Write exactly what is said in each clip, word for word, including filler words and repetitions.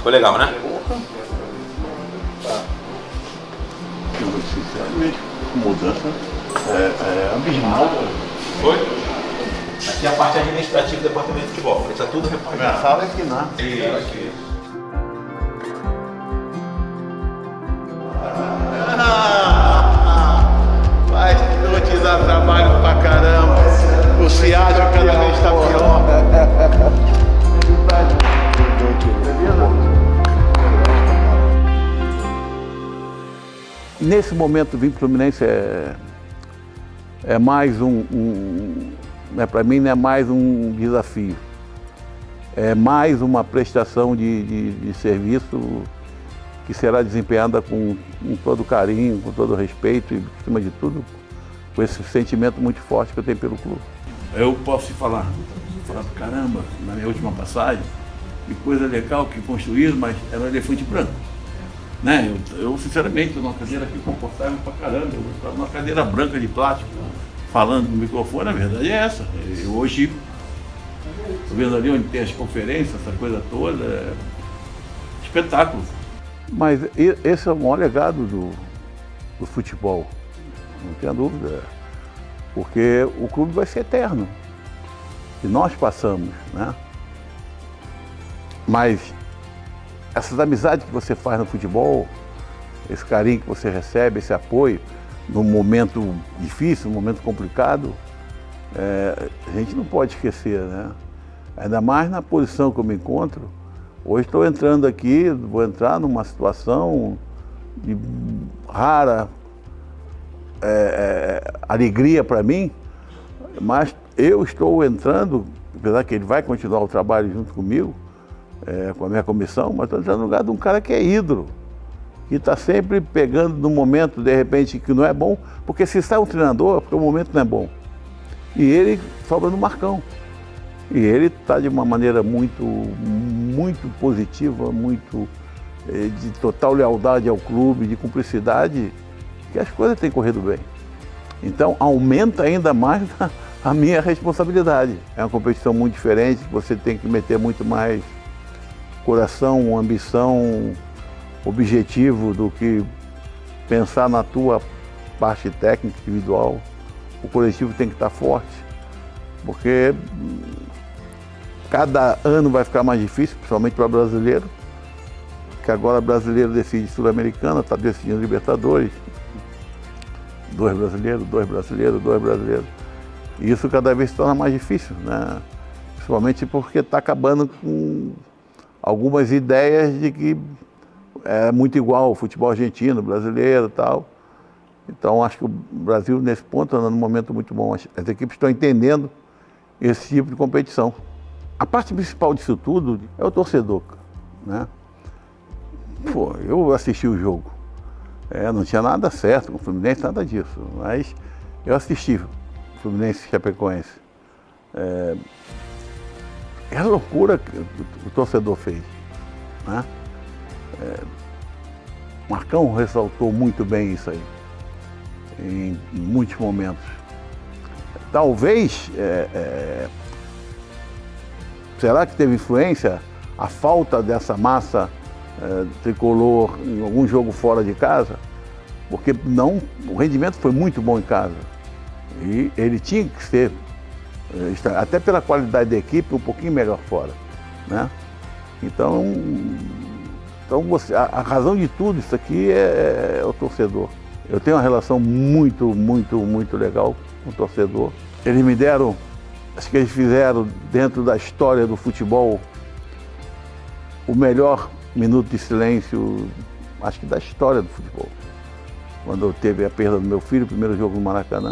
Foi legal, né? Sinceramente, mudança é, é abismal. Foi? Aqui é a parte administrativa do departamento de futebol. Está tudo repartido. A sala é aqui, né? Isso. Vai te dar trabalho pra caramba. O Ciádio cada vez está pior. Nesse momento, vir para o Fluminense é, é mais um, um né, para mim não é mais um desafio, é mais uma prestação de, de, de serviço que será desempenhada com, com todo carinho, com todo respeito e, acima de tudo, com esse sentimento muito forte que eu tenho pelo clube. Eu posso te falar, falar caramba, na minha última passagem, que coisa legal que construíram, mas era um elefante branco. Né? Eu, eu, sinceramente, estou numa cadeira aqui confortável pra caramba, eu estava numa cadeira branca de plástico, falando no microfone, a verdade é essa. Eu hoje, estou vendo ali onde tem as conferências, essa coisa toda, é espetáculo. Mas esse é o maior legado do, do futebol, não tenha dúvida, porque o clube vai ser eterno, e nós passamos, né? Mas essas amizades que você faz no futebol, esse carinho que você recebe, esse apoio, num momento difícil, num momento complicado, é, a gente não pode esquecer, né? Ainda mais na posição que eu me encontro. Hoje estou entrando aqui, vou entrar numa situação de rara é, é, alegria para mim, mas eu estou entrando, apesar que ele vai continuar o trabalho junto comigo, É, com a minha comissão, mas estou entrando no lugar de um cara que é ídolo, que está sempre pegando no momento, de repente, que não é bom, porque se sai um treinador, é porque o momento não é bom. E ele sobra no Marcão. E ele está de uma maneira muito, muito positiva, muito é, de total lealdade ao clube, de cumplicidade, que as coisas têm corrido bem. Então, aumenta ainda mais a, a minha responsabilidade. É uma competição muito diferente, você tem que meter muito mais coração, ambição, objetivo do que pensar na tua parte técnica individual. O coletivo tem que estar forte, porque cada ano vai ficar mais difícil, principalmente para o brasileiro, que agora brasileiro decide Sul-Americana, está decidindo Libertadores. Dois brasileiros, dois brasileiros, dois brasileiros. E isso cada vez se torna mais difícil, né? Principalmente porque está acabando com algumas ideias de que é muito igual o futebol argentino, brasileiro e tal. Então, acho que o Brasil, nesse ponto, anda num momento muito bom. As, as equipes estão entendendo esse tipo de competição. A parte principal disso tudo é o torcedor, né? Pô, eu assisti o jogo. É, não tinha nada certo com o Fluminense, nada disso. Mas eu assisti o Fluminense e Chapecoense. É, É a loucura que o torcedor fez, né? É, Marcão ressaltou muito bem isso aí, em, em muitos momentos. Talvez, é, é, será que teve influência a falta dessa massa é, tricolor em algum jogo fora de casa? Porque não, o rendimento foi muito bom em casa e ele tinha que ser, até pela qualidade da equipe, um pouquinho melhor fora, né? Então, então você, a, a razão de tudo isso aqui é, é o torcedor. Eu tenho uma relação muito, muito, muito legal com o torcedor. Eles me deram, acho que eles fizeram dentro da história do futebol o melhor minuto de silêncio, acho que da história do futebol. Quando eu teve a perda do meu filho, o primeiro jogo no Maracanã.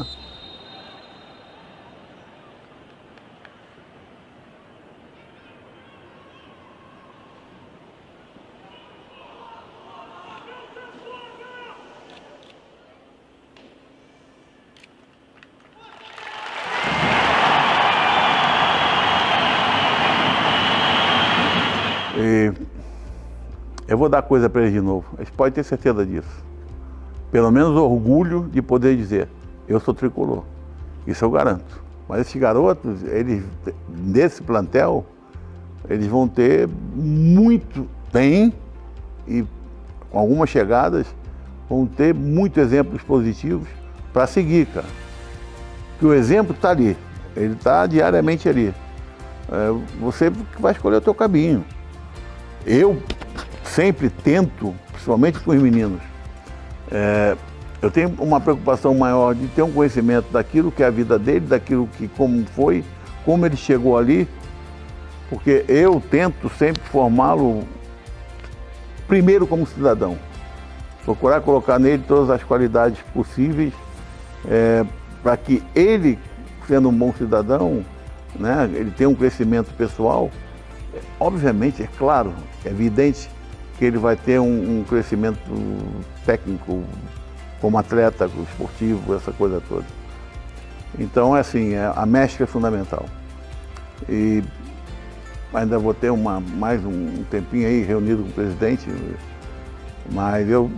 E eu vou dar coisa para eles de novo, eles podem ter certeza disso. Pelo menos orgulho de poder dizer, eu sou tricolor, isso eu garanto. Mas esses garotos, eles, nesse plantel, eles vão ter muito bem e com algumas chegadas, vão ter muitos exemplos positivos para seguir, cara. Que o exemplo está ali, ele está diariamente ali. É, você vai escolher o teu caminho. Eu sempre tento, principalmente com os meninos, é, eu tenho uma preocupação maior de ter um conhecimento daquilo que é a vida dele, daquilo que como foi, como ele chegou ali, porque eu tento sempre formá-lo primeiro como cidadão. Procurar colocar nele todas as qualidades possíveis é, para que ele, sendo um bom cidadão, né, ele tenha um crescimento pessoal. Obviamente, é claro, é evidente que ele vai ter um, um crescimento técnico como atleta, esportivo, essa coisa toda. Então, é assim, é, a mescla é fundamental. E ainda vou ter uma, mais um tempinho aí reunido com o presidente, mas eu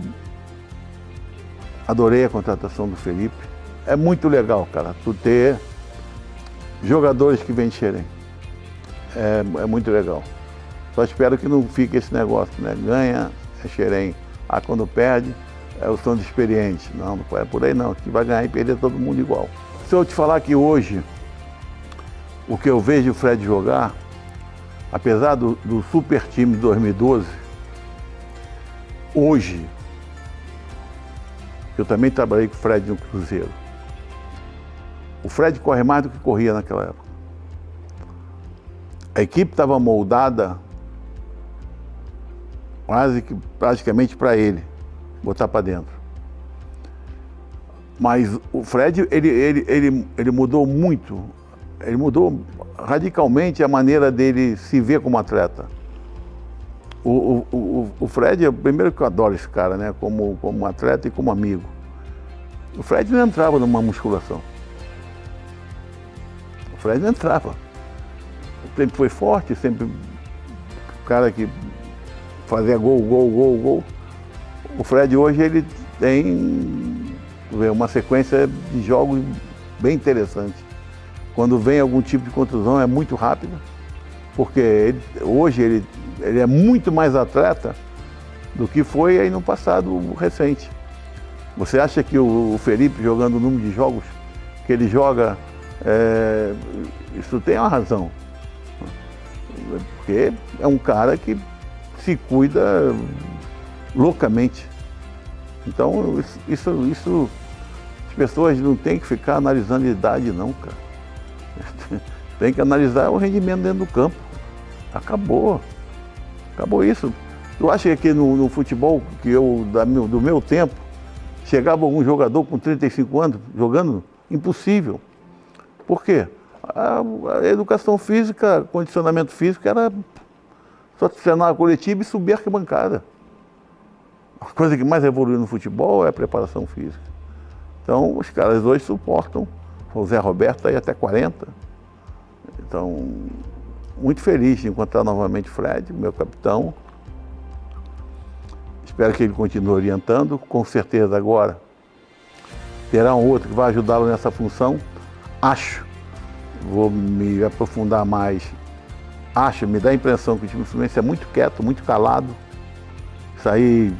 adorei a contratação do Felipe. É muito legal, cara, tu ter jogadores que vêm de Xerém. É, é muito legal. Só espero que não fique esse negócio, né? Ganha, é Xerém. Ah, quando perde, é o som de experiente. Não, não é por aí não, que vai ganhar e perder todo mundo igual. Se eu te falar que hoje, o que eu vejo o Fred jogar, apesar do, do super time de dois mil e doze, hoje, eu também trabalhei com o Fred no Cruzeiro. O Fred corre mais do que corria naquela época. A equipe estava moldada quase que praticamente para ele, botar para dentro. Mas o Fred, ele, ele, ele, ele mudou muito, ele mudou radicalmente a maneira dele se ver como atleta. O, o, o, o Fred, é o primeiro que eu adoro esse cara, né? Como, como atleta e como amigo. O Fred não entrava numa musculação. O Fred não entrava. Sempre foi forte, sempre o cara que fazia gol, gol, gol, gol. O Fred hoje ele tem uma sequência de jogos bem interessante. Quando vem algum tipo de contusão é muito rápida, porque ele, hoje ele, ele é muito mais atleta do que foi aí no passado recente. Você acha que o, o Felipe jogando o número de jogos que ele joga, é, isso tem uma razão. Porque é um cara que se cuida loucamente. Então, isso, isso as pessoas não têm que ficar analisando a idade não, cara. Tem que analisar o rendimento dentro do campo. Acabou. Acabou isso. Tu acha que aqui no, no futebol, que eu, da meu, do meu tempo, chegava algum jogador com trinta e cinco anos jogando? Impossível. Por quê? A, a educação física, condicionamento físico era só treinar a coletiva e subir a arquibancada. A coisa que mais evoluiu no futebol é a preparação física. Então, os caras hoje suportam. O Zé Roberto está aí até quarenta. Então, muito feliz de encontrar novamente o Fred, meu capitão. Espero que ele continue orientando. Com certeza agora terá um outro que vai ajudá-lo nessa função. Acho, vou me aprofundar mais, acho, me dá a impressão que o time do Fluminense é muito quieto, muito calado. Isso aí,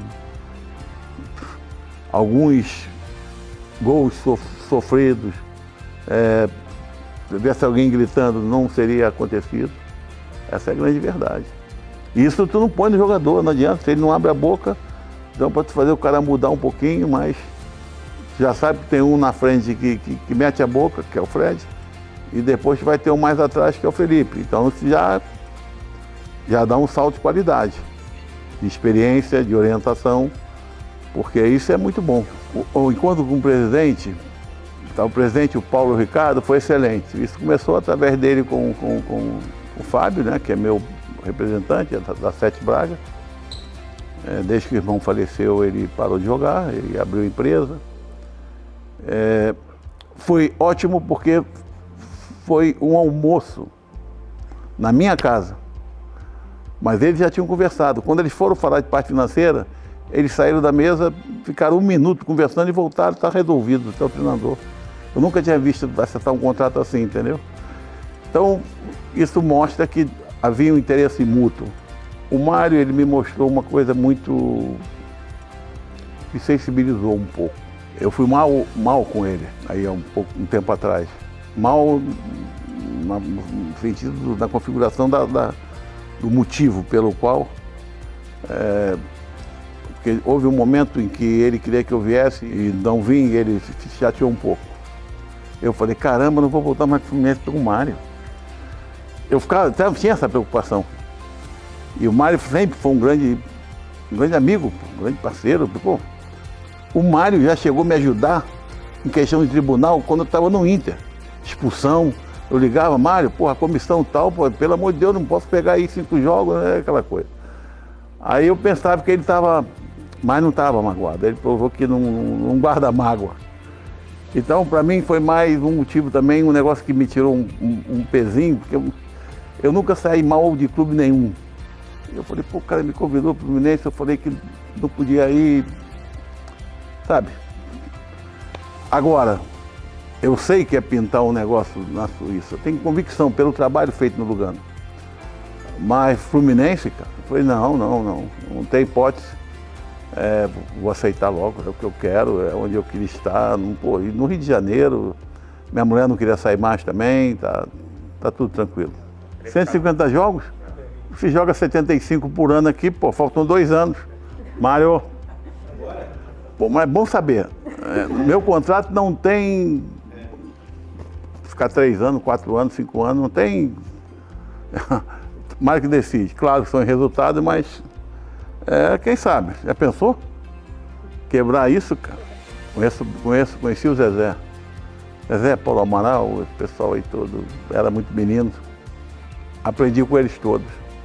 alguns gols sof sofridos, é, se tivesse alguém gritando, não teria acontecido. Essa é a grande verdade. Isso tu não põe no jogador, não adianta, se ele não abre a boca, então pode fazer o cara mudar um pouquinho, mas já sabe que tem um na frente que, que, que mete a boca, que é o Fred, e depois vai ter um mais atrás, que é o Felipe. Então isso já, já dá um salto de qualidade, de experiência, de orientação, porque isso é muito bom. O, o encontro com o presidente, tá, o presidente, o Paulo Ricardo, foi excelente. Isso começou através dele com, com, com o Fábio, né, que é meu representante da, da Sete Braga. É, desde que o irmão faleceu, ele parou de jogar, ele abriu empresa. É, foi ótimo porque foi um almoço na minha casa, mas eles já tinham conversado. Quando eles foram falar de parte financeira, eles saíram da mesa, ficaram um minuto conversando e voltaram, está resolvido, está o treinador. Eu nunca tinha visto acertar um contrato assim, entendeu? Então, isso mostra que havia um interesse mútuo. O Mário, ele me mostrou uma coisa muito... me sensibilizou um pouco. Eu fui mal, mal com ele, aí há um, pouco, um tempo atrás. Mal na, no sentido da configuração da, da, do motivo pelo qual... É, porque houve um momento em que ele queria que eu viesse e não vim, e ele se chateou um pouco. Eu falei, caramba, não vou voltar mais para o Fluminense pelo Mário. Eu ficava, até tinha essa preocupação. E o Mário sempre foi um grande, um grande amigo, um grande parceiro. Pô, o Mário já chegou a me ajudar em questão de tribunal quando eu estava no Inter. Expulsão, eu ligava, Mário, porra, a comissão tal, pô, pelo amor de Deus, não posso pegar aí cinco jogos, né, aquela coisa. Aí eu pensava que ele estava, mas não estava magoado, ele provou que não, não guarda mágoa. Então, para mim, foi mais um motivo também, um negócio que me tirou um, um, um pezinho, porque eu, eu nunca saí mal de clube nenhum. Eu falei, pô, o cara me convidou para o Fluminense, eu falei que não podia ir, sabe? Agora, eu sei que é pintar um negócio na Suíça, eu tenho convicção pelo trabalho feito no Lugano. Mas Fluminense, cara, eu falei, não, não, não, não tem hipótese. É, vou aceitar logo, é o que eu quero, é onde eu queria estar. No, pô, e no Rio de Janeiro, minha mulher não queria sair mais também, tá, tá tudo tranquilo. cento e cinquenta jogos? Se joga setenta e cinco por ano aqui, pô, faltam dois anos. Mário, pô, mas é bom saber, é, meu contrato não tem ficar três anos, quatro anos, cinco anos, não tem. Mário que decide. Claro que são resultados, mas é, quem sabe? Já pensou? Quebrar isso, cara? Conheço, conheço, conheci o Zezé. Zezé, Paulo Amaral, esse pessoal aí todo, era muito menino. Aprendi com eles todos.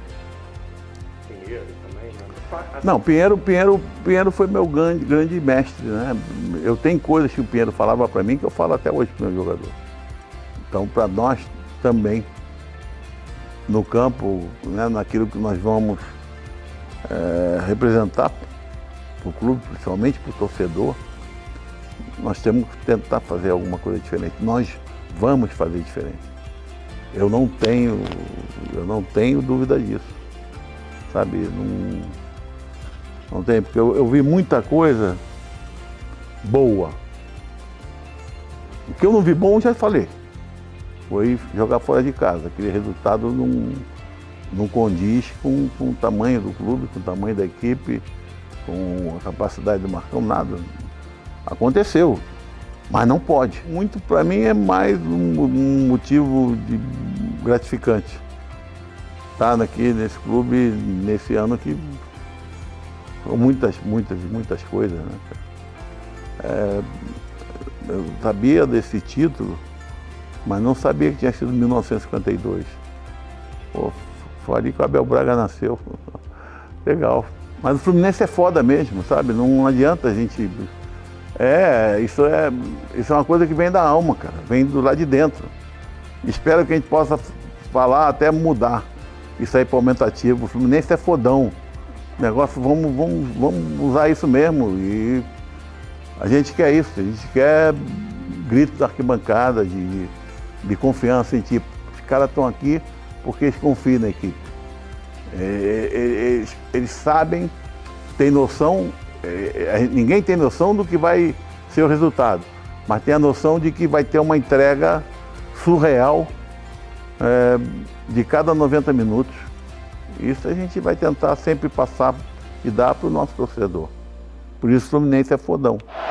Pinheiro também, né? Não, Pinheiro, Pinheiro, Pinheiro foi meu grande, grande mestre, né? Eu tenho coisas que o Pinheiro falava para mim que eu falo até hoje para o meu jogador. Então, para nós também, no campo, né, naquilo que nós vamos é, representar para o clube, principalmente para o torcedor, nós temos que tentar fazer alguma coisa diferente. Nós vamos fazer diferente. Eu não tenho, eu não tenho dúvida disso, sabe? Não, não tenho, porque eu, eu vi muita coisa boa. O que eu não vi bom, eu já falei. Foi jogar fora de casa. Aquele resultado não, não condiz com, com o tamanho do clube, com o tamanho da equipe, com a capacidade de marcar nada. Aconteceu, mas não pode. Muito para mim é mais um, um motivo de gratificante. Estar aqui nesse clube, nesse ano que foram muitas, muitas, muitas coisas, né? É, eu sabia desse título, mas não sabia que tinha sido em mil novecentos e cinquenta e dois. Pô, foi ali que o Abel Braga nasceu. Legal. Mas o Fluminense é foda mesmo, sabe? Não adianta a gente... É, isso é, isso é uma coisa que vem da alma, cara. Vem do lado de dentro. Espero que a gente possa falar até mudar isso aí para aumentativo. O Fluminense é fodão. O negócio, vamos, vamos, vamos usar isso mesmo. E a gente quer isso. A gente quer grito da arquibancada, de... de confiança em tipo, os caras estão aqui porque eles confiam na equipe. É, eles, eles sabem, têm noção, é, ninguém tem noção do que vai ser o resultado, mas tem a noção de que vai ter uma entrega surreal é, de cada noventa minutos. Isso a gente vai tentar sempre passar e dar para o nosso torcedor. Por isso o Fluminense é fodão.